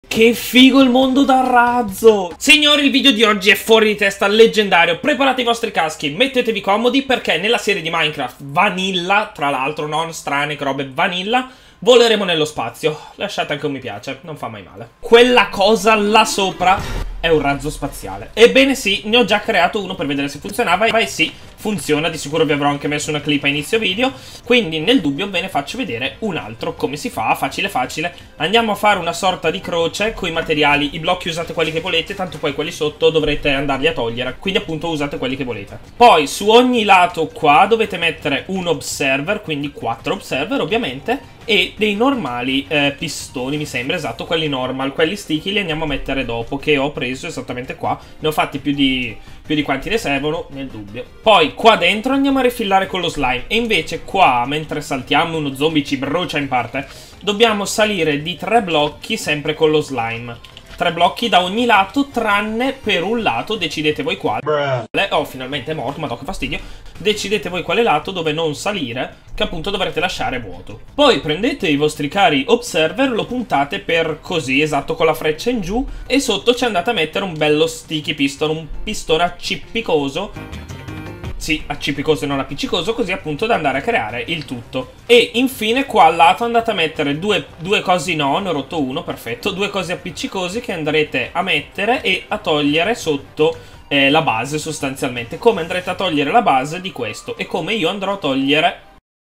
Che figo il mondo da razzo! Signori, il video di oggi è fuori di testa, leggendario. Preparate i vostri caschi, mettetevi comodi perché nella serie di Minecraft Vanilla, tra l'altro non strane robe, Vanilla, voleremo nello spazio. Lasciate anche un mi piace, non fa mai male. Quella cosa là sopra è un razzo spaziale. Ebbene sì, ne ho già creato uno per vedere se funzionava e sì, funziona. Di sicuro vi avrò anche messo una clip a inizio video, quindi nel dubbio ve ne faccio vedere un altro. Come si fa? Facile facile. Andiamo a fare una sorta di croce con i materiali. I blocchi usate quelli che volete, tanto poi quelli sotto dovrete andarli a togliere, quindi appunto usate quelli che volete. Poi su ogni lato qua dovete mettere un observer, quindi 4 observer ovviamente, e dei normali pistoni, mi sembra, esatto, quelli normal. Quelli sticky li andiamo a mettere dopo, che ho preso esattamente qua. Ne ho fatti più di quanti ne servono, nel dubbio. Poi qua dentro andiamo a rifillare con lo slime. E invece qua, mentre saltiamo, uno zombie ci brucia in parte, dobbiamo salire di 3 blocchi sempre con lo slime. 3 blocchi da ogni lato, tranne per un lato, decidete voi quale. Oh, finalmente è morto, ma che fastidio. Decidete voi quale lato dove non salire, che appunto dovrete lasciare vuoto. Poi prendete i vostri cari observer, lo puntate per così, esatto, con la freccia in giù, e sotto ci andate a mettere un bello sticky piston, un pistone accippicoso. Sì, accippicoso e non appiccicoso, così appunto da andare a creare il tutto. E infine qua al lato andate a mettere due cosi, no, ne ho rotto uno, perfetto. 2 cosi appiccicosi che andrete a mettere e a togliere sotto la base sostanzialmente. Come andrete a togliere la base di questo e come io andrò a togliere...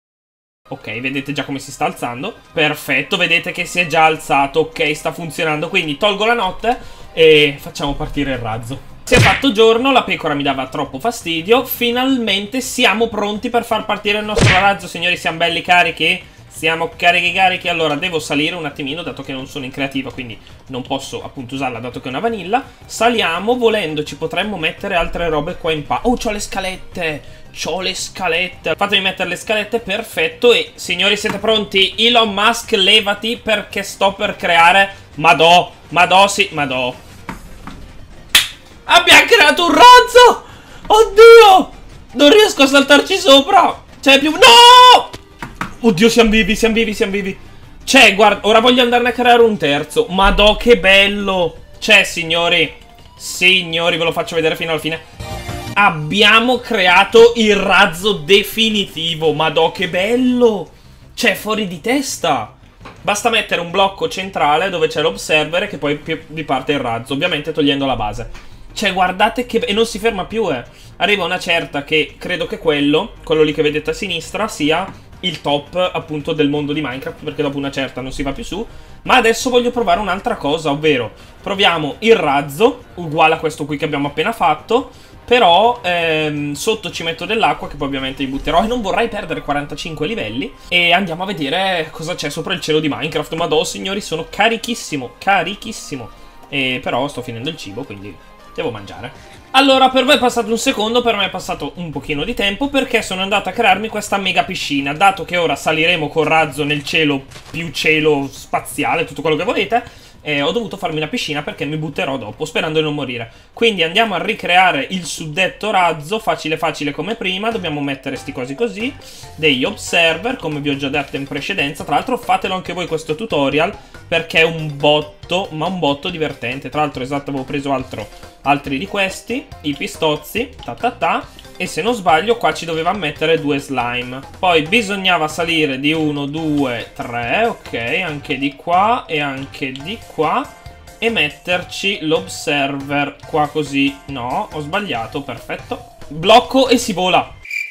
Ok, vedete già come si sta alzando. Perfetto, vedete che si è già alzato. Ok, sta funzionando, quindi tolgo la notte e facciamo partire il razzo. Si è fatto giorno, la pecora mi dava troppo fastidio. Finalmente siamo pronti per far partire il nostro razzo, signori. Siamo belli carichi? Siamo carichi. Allora devo salire un attimino, dato che non sono in creativa, quindi non posso appunto usarla, dato che è una vanilla. Saliamo, volendo ci potremmo mettere altre robe qua in pa... Oh, c'ho le scalette! C'ho le scalette! Fatemi mettere le scalette, perfetto. E signori, siete pronti? Elon Musk, levati, perché sto per creare... Madò! Abbiamo creato un razzo! Oddio! Non riesco a saltarci sopra! C'è più... No! Oddio, siamo vivi. C'è, guarda, ora voglio andarne a creare un terzo. Madò, che bello! C'è, signori, ve lo faccio vedere fino alla fine. Abbiamo creato il razzo definitivo. Madò, che bello! C'è, fuori di testa! Basta mettere un blocco centrale dove c'è l'observer, che poi vi parte il razzo, ovviamente togliendo la base. Cioè, guardate che... E non si ferma più, Arriva una certa che credo che quello lì che vedete a sinistra, sia il top, appunto, del mondo di Minecraft, perché dopo una certa non si va più su. Ma adesso voglio provare un'altra cosa, ovvero proviamo il razzo, uguale a questo qui che abbiamo appena fatto, però sotto ci metto dell'acqua, che poi ovviamente vi butterò, e non vorrei perdere 45 livelli. E andiamo a vedere cosa c'è sopra il cielo di Minecraft. Madò, signori, sono carichissimo. E però sto finendo il cibo, quindi... devo mangiare. Allora, per voi è passato un secondo, per me è passato un pochino di tempo, perché sono andato a crearmi questa mega piscina. Dato che ora saliremo col razzo nel cielo, più cielo spaziale, tutto quello che volete, ho dovuto farmi una piscina perché mi butterò dopo, sperando di non morire. Quindi andiamo a ricreare il suddetto razzo, facile come prima. Dobbiamo mettere sti cosi così, degli observer, come vi ho già detto in precedenza. Tra l'altro fatelo anche voi questo tutorial, perché è un botto, ma un botto divertente. Tra l'altro, esatto, avevo preso altri di questi, i pistozzi, e se non sbaglio qua ci dovevamo mettere 2 slime. Poi bisognava salire di 1, 2, 3, ok, anche di qua e anche di qua, e metterci l'observer qua così. No, ho sbagliato, perfetto. Blocco e si vola.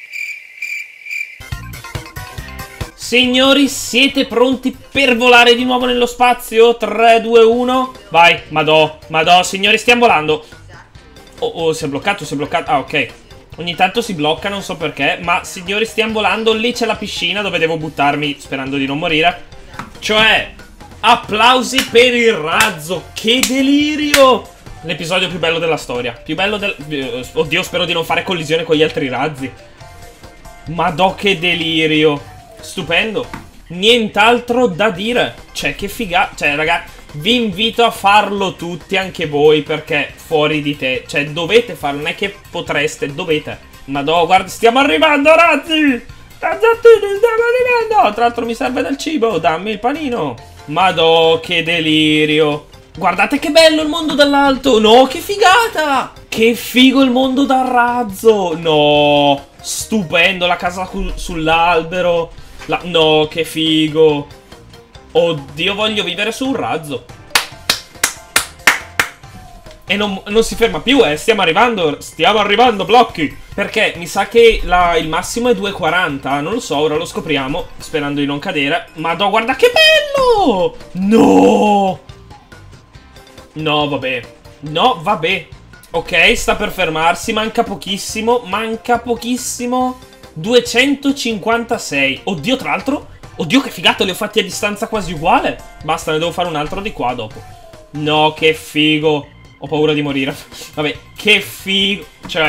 Signori, siete pronti per volare di nuovo nello spazio? 3, 2, 1, vai. Madò, signori, stiamo volando. Oh, si è bloccato. Ah, ok. Ogni tanto si blocca, non so perché. Ma, signori, stiamo volando. Lì c'è la piscina dove devo buttarmi sperando di non morire. Cioè, applausi per il razzo. Che delirio! L'episodio più bello della storia. Più bello del... Oddio, spero di non fare collisione con gli altri razzi. Madò, che delirio. Stupendo. Nient'altro da dire. Cioè, che figata. Cioè, ragazzi, vi invito a farlo tutti, anche voi, perché fuori di te. Cioè, dovete farlo, non è che potreste, dovete. Madò, guarda, stiamo arrivando, razzi! Ragazzi, stiamo arrivando! Tra l'altro mi serve del cibo, dammi il panino. Madò, che delirio. Guardate che bello il mondo dall'alto. No, che figata. Che figo il mondo dal razzo. No, stupendo, la casa sull'albero. No, che figo. Oddio, voglio vivere su un razzo. E non si ferma più, stiamo arrivando, blocchi. Perché mi sa che il massimo è 2,40. Non lo so, ora lo scopriamo, sperando di non cadere. Madò, guarda che bello. No. No, vabbè. No, vabbè. Ok, sta per fermarsi, manca pochissimo. 256. Oddio, tra l'altro. Oddio, che figata, li ho fatti a distanza quasi uguale. Basta, ne devo fare un altro di qua dopo. No, che figo. Ho paura di morire. Vabbè, che figo. Cioè,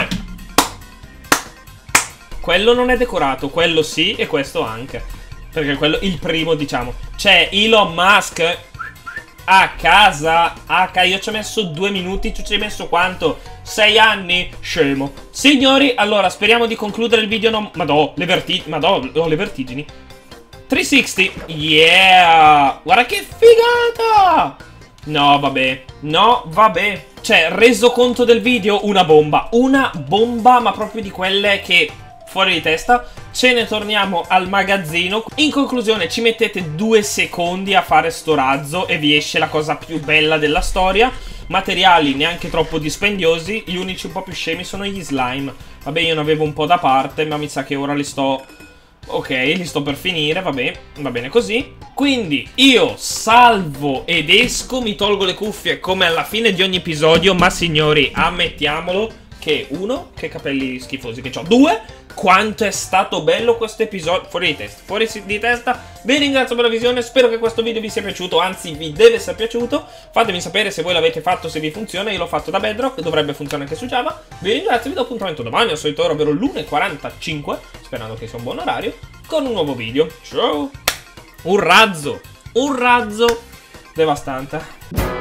quello non è decorato, quello sì e questo anche. Perché quello, il primo, diciamo. C'è Elon Musk a casa. Io ci ho messo 2 minuti, tu ci hai messo quanto? 6 anni? Scemo. Signori, allora, speriamo di concludere il video. Madò, le vertigini. 360. Yeah. Guarda che figata. No, vabbè. No, vabbè. Cioè, reso conto del video, una bomba. Una bomba, ma proprio di quelle che... fuori di testa. Ce ne torniamo al magazzino. In conclusione, ci mettete 2 secondi a fare sto razzo e vi esce la cosa più bella della storia. Materiali neanche troppo dispendiosi. Gli unici un po' più scemi sono gli slime. Vabbè, io ne avevo un po' da parte, ma mi sa che ora li sto... ok, li sto per finire, vabbè, va bene così. Quindi io salvo ed esco, mi tolgo le cuffie come alla fine di ogni episodio. Ma signori, ammettiamolo che 1, che capelli schifosi che ho, 2, quanto è stato bello questo episodio. Fuori di testa. Vi ringrazio per la visione, spero che questo video vi sia piaciuto, anzi vi deve essere piaciuto. Fatemi sapere se voi l'avete fatto, se vi funziona. Io l'ho fatto da Bedrock, dovrebbe funzionare anche su Java. Vi ringrazio, vi do appuntamento domani al solito ora, ovvero l'1:45, sperando che sia un buon orario, con un nuovo video. Ciao! Un razzo devastante.